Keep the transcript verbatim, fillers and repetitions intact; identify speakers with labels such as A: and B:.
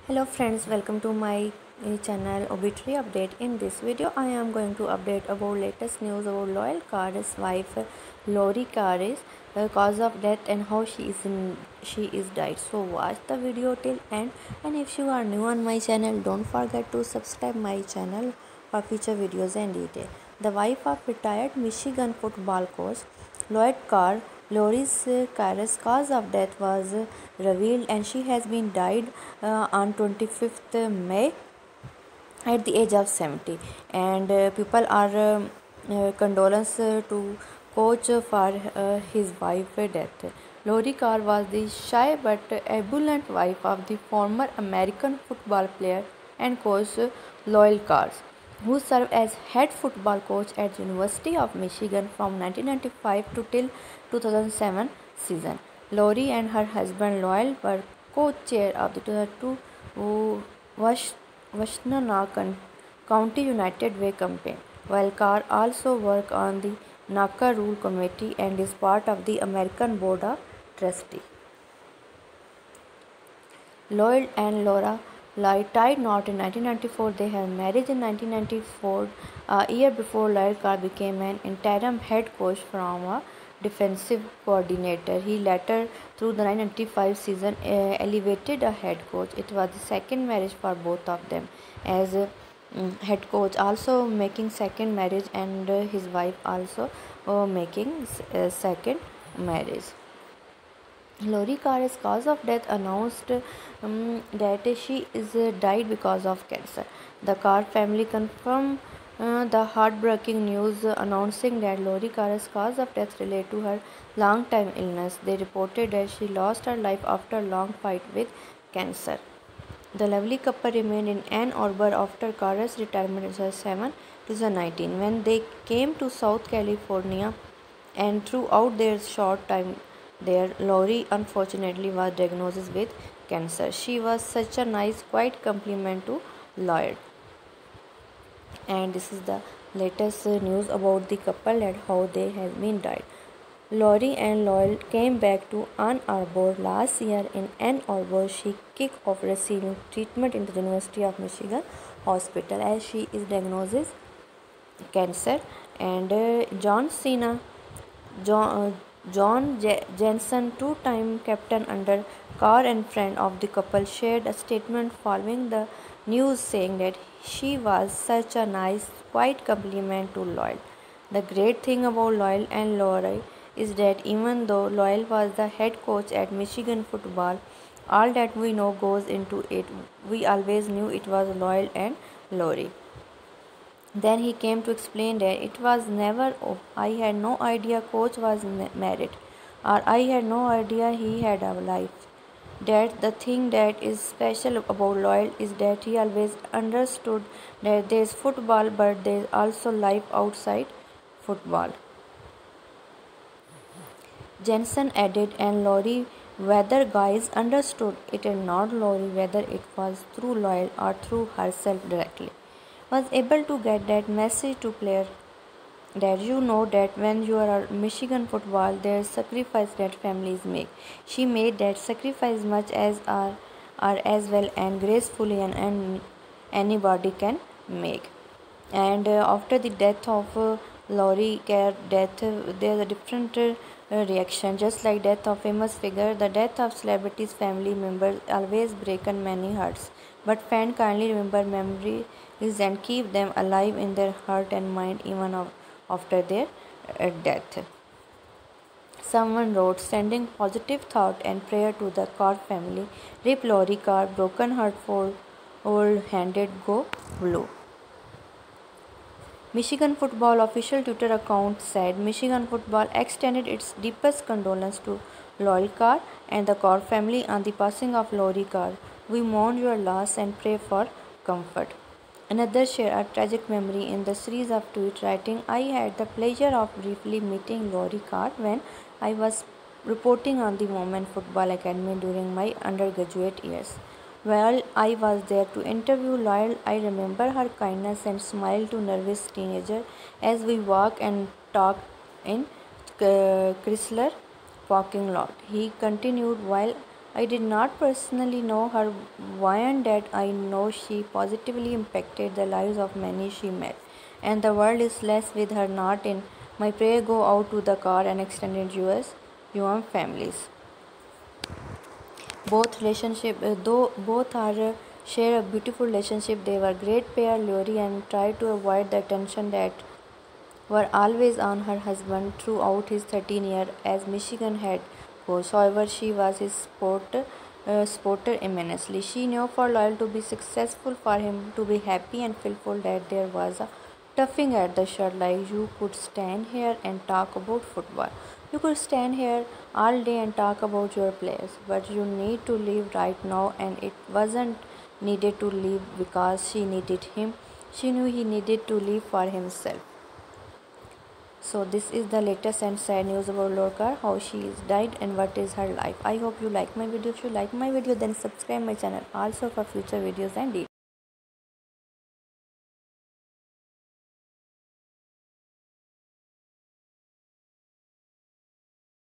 A: Hello friends, welcome to my uh, channel Obituary Update. In this video, I am going to update about latest news about Loyal Carr's wife Lori Carr's uh, cause of death and how she is in, she is died. So watch the video till end. And if you are new on my channel, don't forget to subscribe my channel for future videos and detail. The wife of retired Michigan football coach Lloyd Carr, Lori's uh, Carr's cause of death was uh, revealed, and she has been died uh, on twenty-fifth May at the age of seventy. And uh, people are um, uh, condolence uh, to coach for uh, his wife's death. Lori Carr was the shy but ebullient wife of the former American football player and coach Loyal Carr, who served as head football coach at University of Michigan from nineteen ninety-five to till two thousand seven season. Lori and her husband Loyal were co-chair of the two thousand two Wash Washtenaw County United Way campaign, while Carr also worked on the NACA Rule Committee and is part of the American Board of Trustees. Lloyd and Laura Lloyd tied knot in nineteen ninety-four. They had married in nineteen ninety-four, a year before Lloyd Carr became an interim head coach from a defensive coordinator. He later, through the nineteen ninety-five season, uh, elevated a head coach. It was the second marriage for both of them, as uh, mm, head coach also making second marriage, and uh, his wife also uh, making uh, second marriage. Lori Carr's cause of death announced um, that she is uh, died because of cancer. The Carr family confirmed uh, the heartbreaking news, uh, announcing that Lori Carr's cause of death related to her long-time illness. They reported that she lost her life after a long fight with cancer. The lovely couple remained in Ann Arbor after Carr's retirement in two thousand seven to twenty nineteen, when they came to South California, and throughout their short time there, Lori unfortunately was diagnosed with cancer. She was such a nice, quiet compliment to Lloyd. And this is the latest uh, news about the couple and how they have been died. Lori and Lloyd came back to Ann Arbor last year. In Ann Arbor, she kicked off receiving treatment in the University of Michigan Hospital as she is diagnosed with cancer. And uh, John Cena, John, uh, John J- Jensen, two-time captain under Carr and friend of the couple, shared a statement following the news saying that she was such a nice, quiet compliment to Lloyd. The great thing about Lloyd and Lori is that even though Lloyd was the head coach at Michigan football, all that we know goes into it. We always knew it was Lloyd and Lori. Then he came to explain that it was never, oh, I had no idea coach was married, or I had no idea he had a life. That the thing that is special about Lloyd is that he always understood that there is football, but there is also life outside football. Jensen added, and Lori, whether guys understood it or not, Lori, whether it was through Lloyd or through herself directly, was able to get that message to player that you know that when you are Michigan football, there's sacrifice that families make. She made that sacrifice much as are, are as well and gracefully and, and anybody can make. And uh, after the death of uh, Lori Carr death, uh, there's a different uh, reaction. Just like death of famous figure, the death of celebrities family members always breaken many hearts. But fans kindly remember memories and keep them alive in their heart and mind even of, after their uh, death. Someone wrote, sending positive thought and prayer to the Carr family. Rip Lori Carr, broken heart for old handed go blue. Michigan football official Twitter account said Michigan football extended its deepest condolence to Lloyd Carr and the Carr family on the passing of Lori Carr. We mourn your loss and pray for comfort. Another shared a tragic memory in the series of tweets, writing, I had the pleasure of briefly meeting Lori Carr when I was reporting on the Women Football Academy during my undergraduate years. While I was there to interview Lloyd, I remember her kindness and smile to nervous teenager as we walked and talked in uh, Chrysler parking lot. He continued, while I did not personally know her beyond that I know she positively impacted the lives of many she met, and the world is blessed with her not in. My prayer go out to the car and extended U S U M families. Both relationship, uh, though both are uh, share a beautiful relationship. They were great pair, Lori, and tried to avoid the attention that were always on her husband throughout his thirteen years as Michigan head coach. However, she was his sport, uh, supporter immensely. She knew for Loyal to be successful, for him to be happy and fearful that there was a toughing at the shirt like you could stand here and talk about football. You could stand here all day and talk about your players, but you need to leave right now, and it wasn't needed to leave because she needed him. She knew he needed to leave for himself. So this is the latest and sad news about Lorca, how she is died and what is her life. I hope you like my video. If you like my video, then subscribe my channel also for future videos and details.